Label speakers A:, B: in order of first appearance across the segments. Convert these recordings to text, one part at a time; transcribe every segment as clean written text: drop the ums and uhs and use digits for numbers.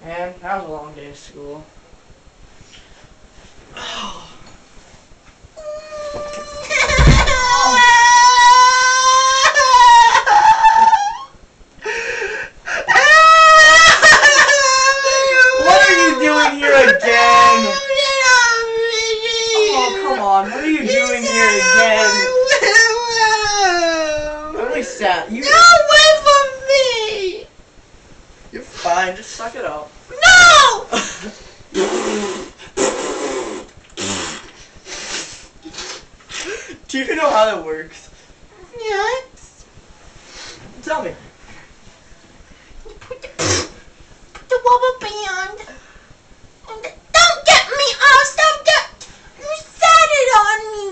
A: Man, that was a long day of school. What are you doing here again? Oh, come on. What are you doing here again? Really sad. You
B: away from me!
A: You're fine. Just suck it up.
B: No!
A: Do you know how that works?
B: Yes.
A: Tell me.
B: You put the rubber band. And don't get me off! Stop that! You set it on me!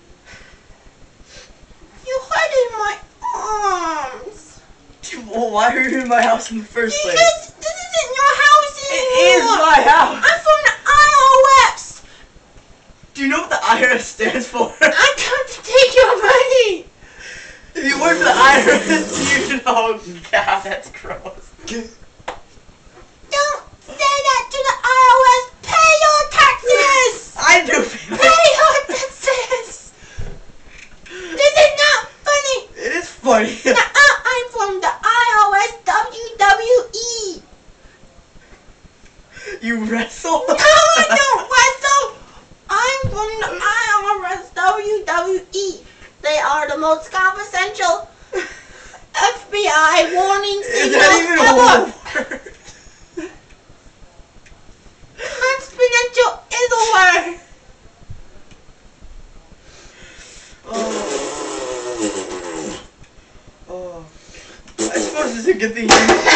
B: You hurt in my arms.
A: Well, why are you in my house in the first place?
B: Because this isn't your house
A: It
B: anymore.
A: is my house.
B: I'm from the iOS.
A: Do you know what the IRS stands for?
B: I'm trying to take your money.
A: If you work for the IRS, you know. God, that's gross.
B: Don't say that to the iOS. Pay your taxes.
A: I do.
B: Pay your taxes. This is not funny.
A: It is funny.
B: I'm from the iOS WWE.
A: You wrestle?
B: No, I don't wrestle. I'm from the iOS WWE. They are the most confidential FBI warning
A: Is that
B: signals
A: even
B: ever.
A: a word?
B: Confidential is a word.
A: Oh. I suppose it's a good thing you.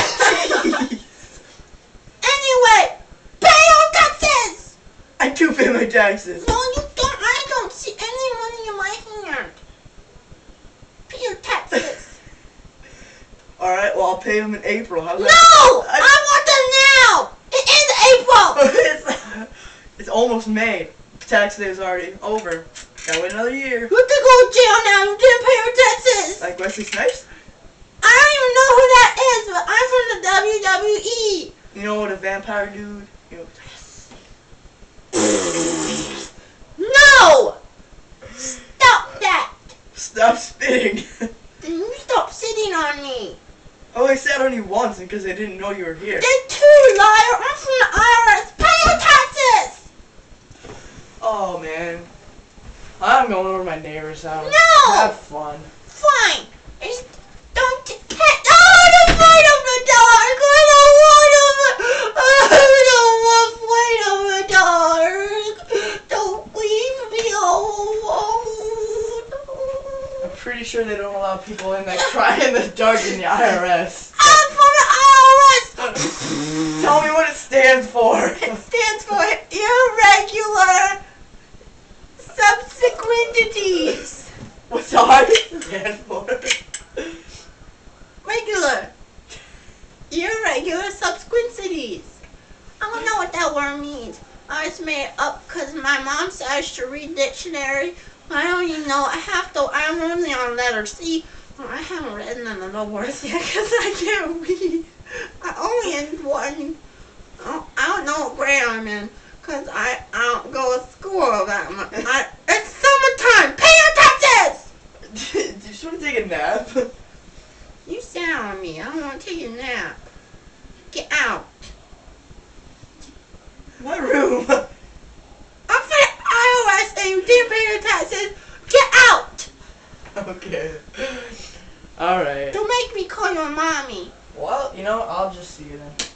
B: Anyway, pay your taxes.
A: I do pay my taxes.
B: No, you don't. I don't see any money in my hand. Pay your taxes.
A: Alright, well, I'll pay them in April. How's
B: No!
A: that?
B: I want them now! It is April!
A: It's almost May. Tax day is already over. Gotta wait another year.
B: You have to go to jail now. You didn't pay your taxes.
A: Like Wesley Snipes?
B: I don't even know who that is, but I'm from the WWE.
A: You know what a vampire dude? You know,
B: No! Stop that!
A: stop spitting.
B: Then you stop sitting on me.
A: Oh, I sat on you once because I didn't know you were here.
B: They're too, liar. I'm from the IRS. Pay your taxes!
A: Oh, man. I'm going over to my neighbor's house.
B: No!
A: Have fun.
B: Fine. Just don't pet. Oh, I'm afraid of the dark. I don't want to. I don't want to fight of the dark. Don't leave me alone.
A: I'm pretty sure they don't allow people in that cry in the dark in the IRS.
B: I'm from the IRS.
A: Tell me what it stands for.
B: It stands for irregular subsequentities.
A: What's the hardest stand for?
B: Regular. Irregular subsequentities. I don't know what that word means. I just made it up because my mom said I should read dictionary. I don't even know. I'm only on letter C. I haven't read none of the words yet because I can't read. I only in one. I don't know what grade I'm in because I don't go to school that much. It's summertime. Pay your taxes!
A: Do you just want to take a nap?
B: You sound on me. I don't want to take a nap. Get out.
A: My room.
B: I'm for the iOS and you didn't pay your taxes. Get out!
A: Okay. Alright.
B: Don't make me call your mommy.
A: Well, you know, I'll just see you then.